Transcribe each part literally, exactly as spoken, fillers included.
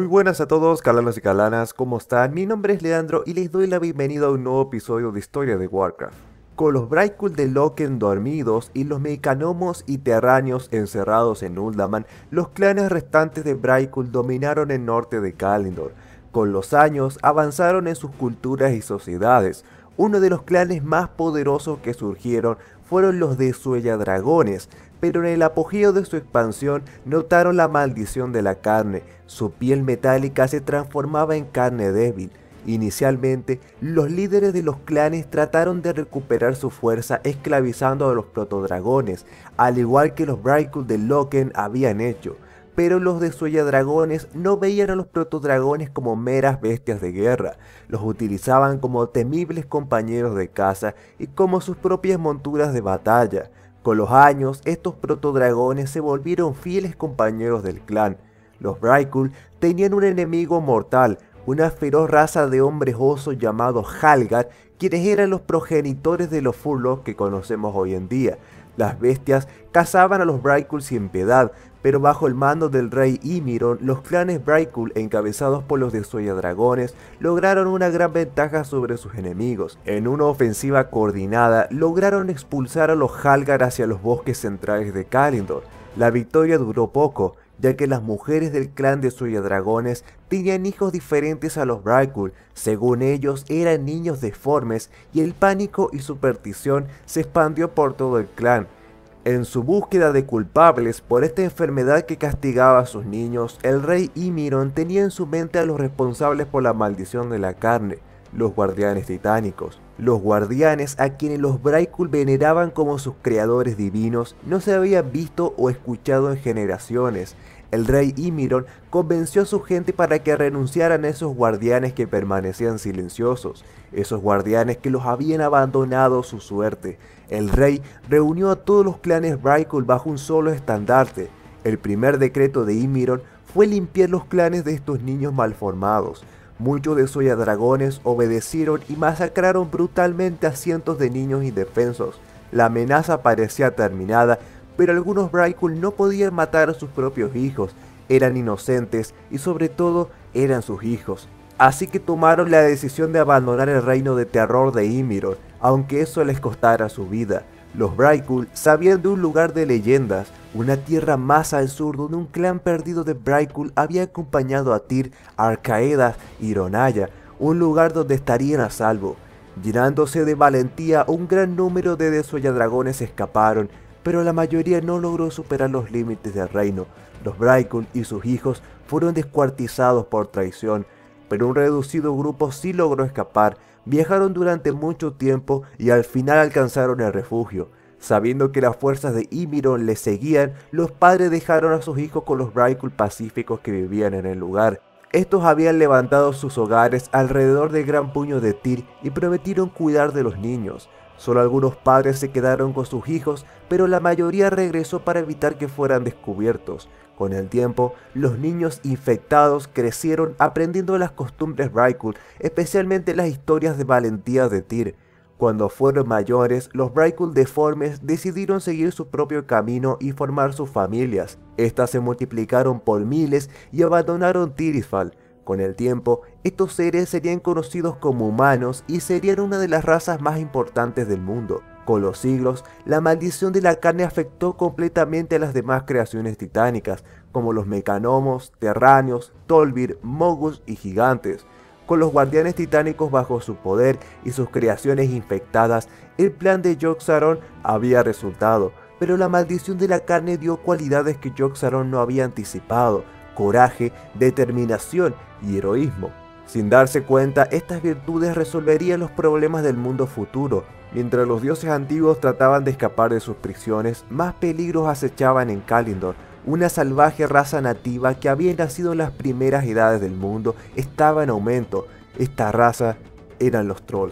Muy buenas a todos, calanos y calanas, ¿cómo están? Mi nombre es Leandro y les doy la bienvenida a un nuevo episodio de Historia de Warcraft. Con los Vrykul de Loken dormidos y los Mecanomos y Terranios encerrados en Uldaman, los clanes restantes de Vrykul dominaron el norte de Kalimdor. Con los años avanzaron en sus culturas y sociedades. Uno de los clanes más poderosos que surgieron fueron los de Suella Dragones, pero en el apogeo de su expansión notaron la maldición de la carne. Su piel metálica se transformaba en carne débil. Inicialmente, los líderes de los clanes trataron de recuperar su fuerza esclavizando a los protodragones, al igual que los Vrykul de Loken habían hecho. Pero los de Suella Dragones no veían a los protodragones como meras bestias de guerra, los utilizaban como temibles compañeros de caza y como sus propias monturas de batalla. Con los años, estos protodragones se volvieron fieles compañeros del clan. Los Vrykul tenían un enemigo mortal, una feroz raza de hombres osos llamados Halgar, quienes eran los progenitores de los Furlock que conocemos hoy en día. Las bestias cazaban a los Vrykul sin piedad, pero bajo el mando del rey Imiron, los clanes Vrykul, encabezados por los de Suella Dragones, lograron una gran ventaja sobre sus enemigos. En una ofensiva coordinada, lograron expulsar a los Halgar hacia los bosques centrales de Kalimdor. La victoria duró poco, ya que las mujeres del clan de Suella Dragones tenían hijos diferentes a los Vrykul. Según ellos, eran niños deformes y el pánico y superstición se expandió por todo el clan. En su búsqueda de culpables por esta enfermedad que castigaba a sus niños, el rey Imiron tenía en su mente a los responsables por la maldición de la carne, los guardianes titánicos. Los guardianes, a quienes los Vrykul veneraban como sus creadores divinos, no se habían visto o escuchado en generaciones. El rey Imiron convenció a su gente para que renunciaran a esos guardianes que permanecían silenciosos, esos guardianes que los habían abandonado a su suerte. El rey reunió a todos los clanes Vrykul bajo un solo estandarte. El primer decreto de Imiron fue limpiar los clanes de estos niños malformados. Muchos de Suella Dragones obedecieron y masacraron brutalmente a cientos de niños indefensos. La amenaza parecía terminada, pero algunos Vrykul no podían matar a sus propios hijos. Eran inocentes y sobre todo eran sus hijos. Así que tomaron la decisión de abandonar el reino de terror de Imiron, aunque eso les costara su vida. Los Vrykul sabían de un lugar de leyendas, una tierra más al sur donde un clan perdido de Vrykul había acompañado a Tyr, Arcaedas y Ronaya, un lugar donde estarían a salvo. Llenándose de valentía, un gran número de Suella Dragones escaparon, pero la mayoría no logró superar los límites del reino. Los Vrykul y sus hijos fueron descuartizados por traición, pero un reducido grupo sí logró escapar. Viajaron durante mucho tiempo y al final alcanzaron el refugio. Sabiendo que las fuerzas de Imiron les seguían, los padres dejaron a sus hijos con los Vrykul pacíficos que vivían en el lugar. Estos habían levantado sus hogares alrededor del gran puño de Tyr y prometieron cuidar de los niños. Solo algunos padres se quedaron con sus hijos, pero la mayoría regresó para evitar que fueran descubiertos. Con el tiempo, los niños infectados crecieron aprendiendo las costumbres Vrykul, especialmente las historias de valentía de Tyr. Cuando fueron mayores, los Vrykul deformes decidieron seguir su propio camino y formar sus familias. Estas se multiplicaron por miles y abandonaron Tirisfal. Con el tiempo, estos seres serían conocidos como humanos y serían una de las razas más importantes del mundo. Con los siglos, la maldición de la carne afectó completamente a las demás creaciones titánicas, como los Mecanomos, Terranios, Tol'vir, Mogus y Gigantes. Con los guardianes titánicos bajo su poder y sus creaciones infectadas, el plan de Yogg-Saron había resultado, pero la maldición de la carne dio cualidades que Yogg-Saron no había anticipado: coraje, determinación y heroísmo. Sin darse cuenta, estas virtudes resolverían los problemas del mundo futuro. Mientras los dioses antiguos trataban de escapar de sus prisiones, más peligros acechaban en Kalimdor. Una salvaje raza nativa que había nacido en las primeras edades del mundo estaba en aumento. Esta raza eran los Trolls.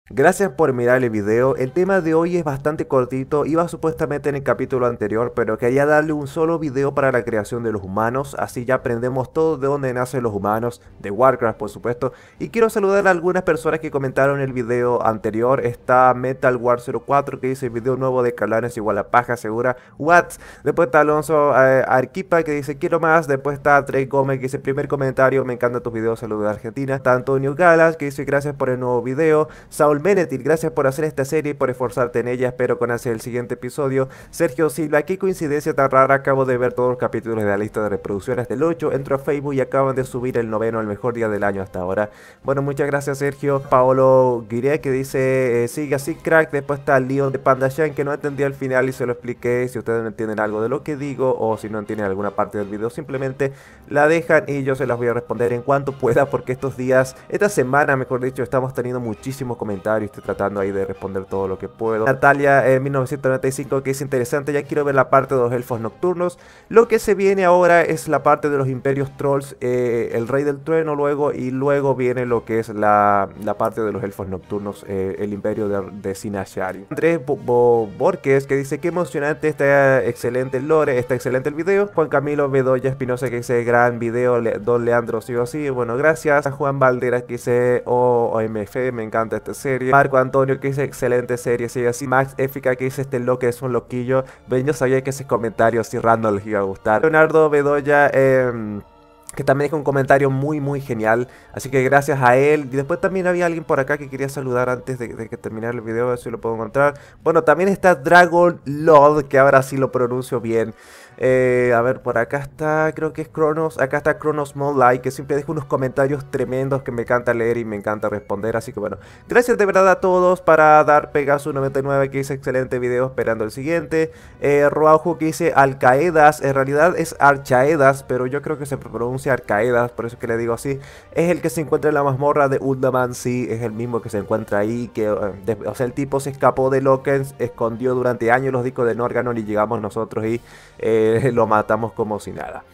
Gracias por mirar el video. El tema de hoy es bastante cortito, iba supuestamente en el capítulo anterior, pero quería darle un solo video para la creación de los humanos, así ya aprendemos todo de dónde nacen los humanos, de Warcraft por supuesto. Y quiero saludar a algunas personas que comentaron el video anterior. Está Metal War cero cuatro que dice: video nuevo de Calanes igual a paja segura, what. Después está Alonso eh, Arquipa que dice: quiero más. Después está Trey Gómez que dice: primer comentario, me encantan tus videos, saludos de Argentina. Está Antonio Galas que dice: gracias por el nuevo video. Saúl Menetil, gracias por hacer esta serie y por esforzarte en ella, espero con ansia el siguiente episodio. Sergio Silva, qué coincidencia tan rara, acabo de ver todos los capítulos de la lista de reproducciones del ocho, entro a Facebook y acaban de subir el noveno, el mejor día del año hasta ahora. Bueno, muchas gracias Sergio. Paolo Guiré que dice: eh, sigue así crack. Después está Leon de Panda Shine que no entendí al final y se lo expliqué. Si ustedes no entienden algo de lo que digo o si no entienden alguna parte del video, simplemente la dejan y yo se las voy a responder en cuanto pueda, porque estos días, esta semana mejor dicho, estamos teniendo muchísimos comentarios. Estoy tratando ahí de responder todo lo que puedo. Natalia en eh, mil novecientos noventa y cinco que es interesante, ya quiero ver la parte de los elfos nocturnos. Lo que se viene ahora es la parte de los imperios trolls, eh, el rey del trueno luego, y luego viene lo que es la, la parte de los elfos nocturnos, eh, el imperio de, de Sinashari. Andrés Bo Bo Borges que dice: qué emocionante, está excelente el lore, está excelente el video. Juan Camilo Bedoya Espinosa que dice: gran video, Le Don Leandro sí o sí, bueno gracias. Juan Valderas que dice: oh, O M F, me encanta esta serie. Marco Antonio que dice: excelente serie, sigue así. Max Éfica que dice: este loco es un loquillo. Ven, yo sabía que ese comentario así random les iba a gustar. Leonardo Bedoya eh, que también dijo un comentario muy muy genial, así que gracias a él. Y después también había alguien por acá que quería saludar antes de, de que terminara el video, a ver si lo puedo encontrar. Bueno, también está Dragon Lord, que ahora sí lo pronuncio bien. Eh, a ver, por acá está, creo que es Cronos, acá está Cronos Moonlight, que siempre deja unos comentarios tremendos que me encanta leer y me encanta responder. Así que bueno, gracias de verdad a todos. Para dar Pegasus noventa y nueve que dice: excelente video, esperando el siguiente. eh, Roaujo que dice: Alcaedas, en realidad es Archaedas, pero yo creo que se pronuncia Arcaedas, por eso que le digo así. Es el que se encuentra en la mazmorra de Uldaman, sí, es el mismo que se encuentra ahí, que, eh, de, o sea, el tipo se escapó de Lokens, escondió durante años los discos de Norganon y llegamos nosotros y eh, lo matamos como si nada.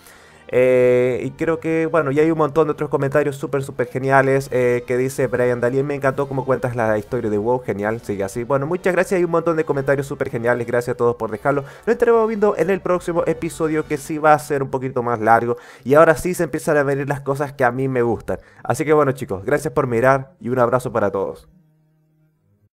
Eh, y creo que, bueno, y hay un montón de otros comentarios súper, súper geniales. Eh, que dice Brian Dalien: me encantó cómo cuentas la historia de WoW, genial, sigue así. Bueno, muchas gracias, hay un montón de comentarios súper geniales, gracias a todos por dejarlo. Lo estaremos viendo en el próximo episodio, que sí va a ser un poquito más largo. Y ahora sí se empiezan a venir las cosas que a mí me gustan. Así que bueno chicos, gracias por mirar y un abrazo para todos.